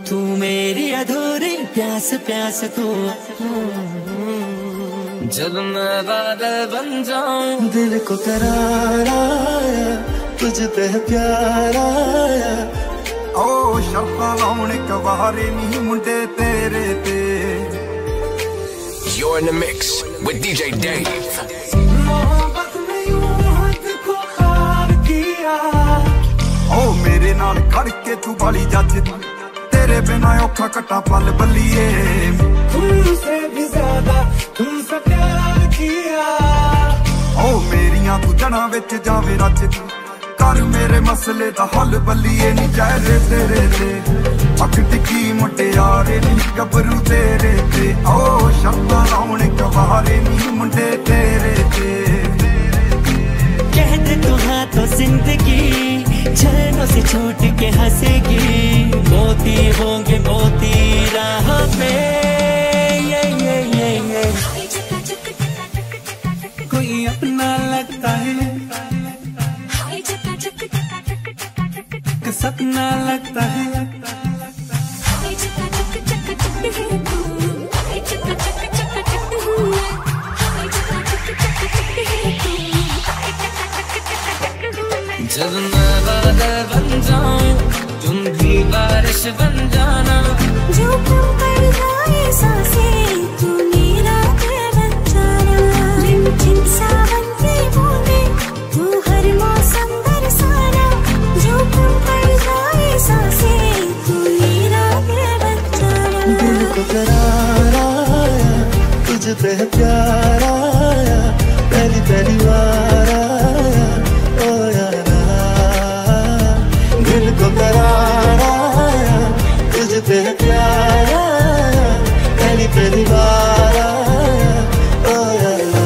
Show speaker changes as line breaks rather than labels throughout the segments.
तू मेरी अधूरी प्यास प्यास तू। जब मैं बादल बन जाऊं दिल को करार आया, तुझ पे प्यार आया।
ओ शर्तां लाउण कवारे नी मुंडे तेरे ते।
You're in the mix with DJ Dave.
मोहब्बत में यूं हद को पार किया।
ओ मेरे नाल खड़के तू बाली जचदी, तेरे बिना औखा कटा पल बलिए।
तुमसे भी ज्यादा तुमसे प्यार किया।
ओ मेरियां तू जड़ा विच जावे रचदी, कर मेरे मसले दा हल बलिए। नी चेहरे तेरे ते अख टिकी मुटियारे नी गबरू तेरे ते। ओ शब्दां लाउण गवारे नी मुंडे तेरे ते।
कह दे तू हाँ तो जिंदगी झरनों से छूट के हंसेगी। मोती होंगे मोती राह पे। कोई अपना लगता है कि सपना लगता है। जब मैं बादल बन जाऊं तुम भी बारिश बन जाना।
जो कम पड़ जाए सांसें तू मेरा दिल बन जाना। रिमझिम सावन की बूंदें तू हर मौसम बरसाना। जो कम पड़ जाए सांसें तू मेरा दिल बन जाना।
दिल को करार आया, तुझ पे प्यार आया, पहली पहली बार आया। ओ यारा दिल को करार आया, तुझ पे प्यार आया, पहली पहली बार आया। ओ यारा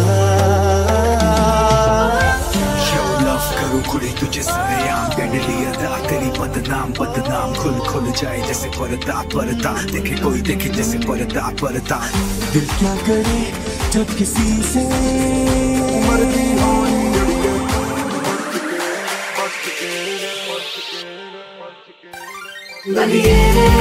Show love करूं कुड़ी तुझे सरेआम, कर लिया दा तेरी बदनाम बदनाम। खुल खुल जाए जैसे पर्दा पर्दा, देखे कोई देखे जैसे पर्दा पर्दा।
दिल क्या करे जब किसी से
मरती होनी
बलिए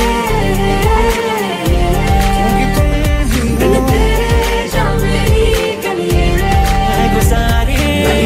बिन तेरे जान मेरी गलिए
है गुजारी।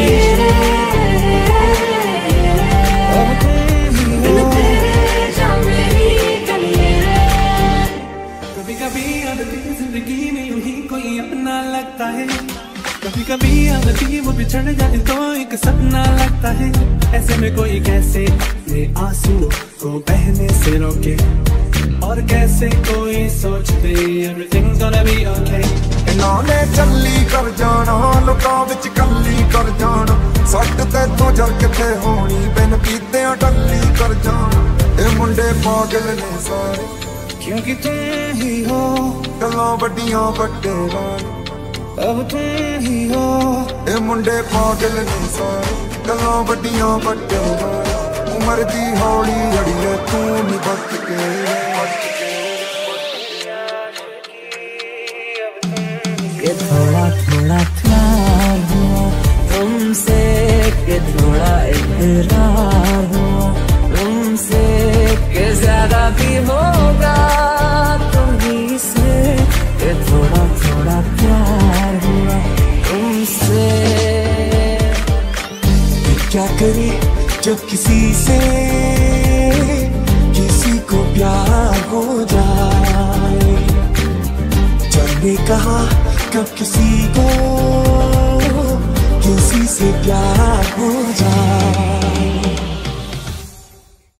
बिन तेरे जान मेरी गलिए।
कभी कभी आदती जिंदगी में यूं ही कोई अपना लगता है। कभी कभी आदती वो बिछड़ जाए तो एक सपना लगता है। ऐसे में कोई कैसे ये आंसू को बहने से रोके, और कैसे कोई सोच दे everything's gonna be okay।
इन्होंने चली कर जाना, लोकां विच कल्ली कर जाना। सट ते तो जर किते होनी, बिन पीते टल्ली कर जाना। ए मुंडे पागल ने सारे
क्योंकि तुम ही हो
गल्लां वड्डियां वड्डे वाले।
अब तुम ही हो
ए मुंडे पागल ने सारे गल्लां वड्डियां वड्डे वाले। उमर दी हौली अड़िए तू नी बच के।
ये थोड़ा थोड़ा प्यार हुआ तुमसे, कि थोड़ा इकरार हुआ तुमसे, कि ज्यादा भी होगा तुम्हीं से। ये थोड़ा थोड़ा प्यार हुआ तुमसे।
क्या करे जब किसी से किसी को प्यार हो जाए। जाने कहा कब किसी को किसी से प्यार हो